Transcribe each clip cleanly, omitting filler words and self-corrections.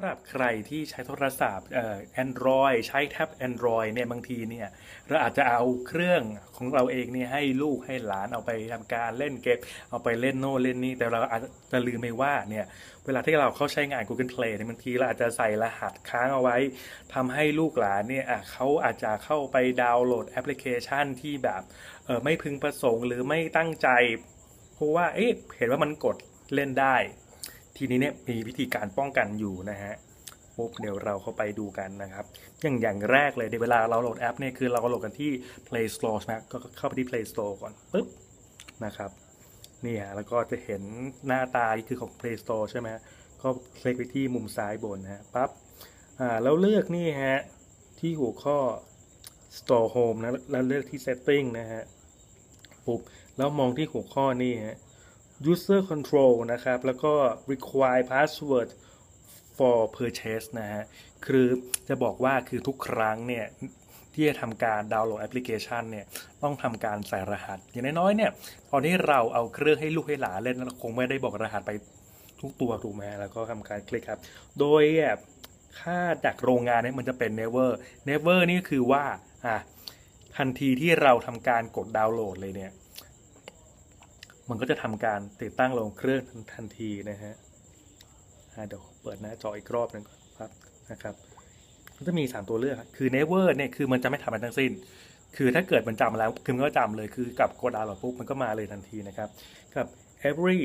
หรับใครที่ใช้โทรศัพท์Android ใช้แท็บ Android เนี่ยบางทีเนี่ยเราอาจจะเอาเครื่องของเราเองเนี่ยให้ลูกให้หลานเอาไปทำการเล่นเกมเอาไปเล่นโน่นเล่นนี่แต่เราอาจจะลืมไปว่าเนี่ยเวลาที่เราเข้าใช้งาน Google Play เนี่ยบางทีเราอาจจะใส่รหัสค้างเอาไว้ทำให้ลูกหลานเนี่ยเขาอาจจะเข้าไปดาวน์โหลดแอปพลิเคชันที่แบบไม่พึงประสงค์หรือไม่ตั้งใจเพราะว่าเห็นว่ามันกดเล่นได้ทีนี้เนี่ยมีวิธีการป้องกันอยู่นะฮะปุ๊บเดี๋ยวเราเข้าไปดูกันนะครับอย่างแรกเลยในเวลาเราโหลดแอปเนี่ยคือเราโหลดกันที่ Play Store ใช่ไหมก็เข้าไปที่ Play Store ก่อนปุ๊บนะครับนี่ฮะแล้วก็จะเห็นหน้าตาคือของ Play Store ใช่ไหมก็คลิกไปที่มุมซ้ายบนฮะปั๊บแล้วเลือกนี่ฮะที่หัวข้อ Store Home นะแล้วเลือกที่ Setting นะฮะปุ๊บแล้วมองที่หัวข้อนี่ฮะuser control นะครับแล้วก็ require password for purchase นะฮะคือจะบอกว่าคือทุกครั้งเนี่ยที่จะทำการดาวน์โหลดแอปพลิเคชันเนี่ยต้องทำการใส่รหัสอย่างน้อยๆเนี่ยตอนที่เราเอาเครื่องให้ลูกให้หลานเล่นเราคงไม่ได้บอกรหัสไปทุกตัวถูกไหมแล้วก็ทำการคลิกครับโดยค่าจากโรงงานเนี่ยมันจะเป็น never นี่คือว่าทันทีที่เราทำการกดดาวน์โหลดเลยเนี่ยมันก็จะทำการติดตั้งลงเครื่องทันทีนะฮะเดี๋ยวเปิดหน้าจออีกรอบนึงก่อนครับนะครับก็จะมี3ตัวเลือกคือ never เนี่ยคือมันจะไม่ทำอะไรทั้งสิ้นคือถ้าเกิดมันจำแล้วคือมันก็จำเลยคือกับกดดาวน์โหลดปุ๊บมันก็มาเลยทันทีนะครับกับ every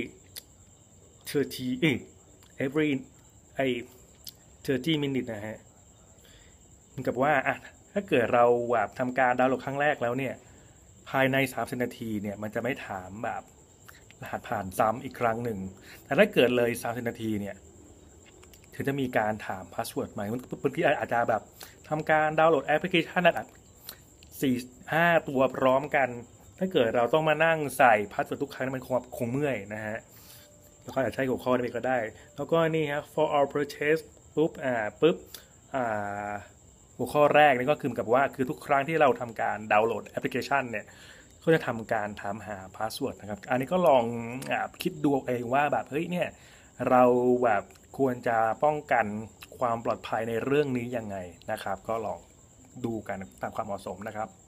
30 every 30 minute นะฮะเหมือนกับว่าถ้าเกิดเราแบบทำการดาวน์โหลดครั้งแรกแล้วเนี่ยภายใน30 นาทีเนี่ยมันจะไม่ถามแบบรหัสผ่านซ้ำอีกครั้งหนึ่งแต่ถ้าเกิดเลย30 นาทีเนี่ยถึงจะมีการถามพาสเวิร์ดใหม่บางทีอาจจะแบบทำการดาวน์โหลดแอปพลิเคชันนั้น4-5 ตัวพร้อมกันถ้าเกิดเราต้องมานั่งใส่พาสเวิร์ดทุกครั้งมันคงเมื่อยนะฮะแล้วก็อาจจะใช้หัวข้อนี้ก็ได้แล้วก็นี่ฮะ for all purchase ปุ๊บหัวข้อแรกนี่ก็คือกับว่าคือทุกครั้งที่เราทำการดาวน์โหลดแอปพลิเคชันเนี่ยก็จะทำการถามหาพาสเวิร์ดนะครับอันนี้ก็ลองคิดดูเองว่าแบบเฮ้ยเนี่ยเราแบบควรจะป้องกันความปลอดภัยในเรื่องนี้ยังไงนะครับก็ลองดูกันตามความเหมาะสมนะครับ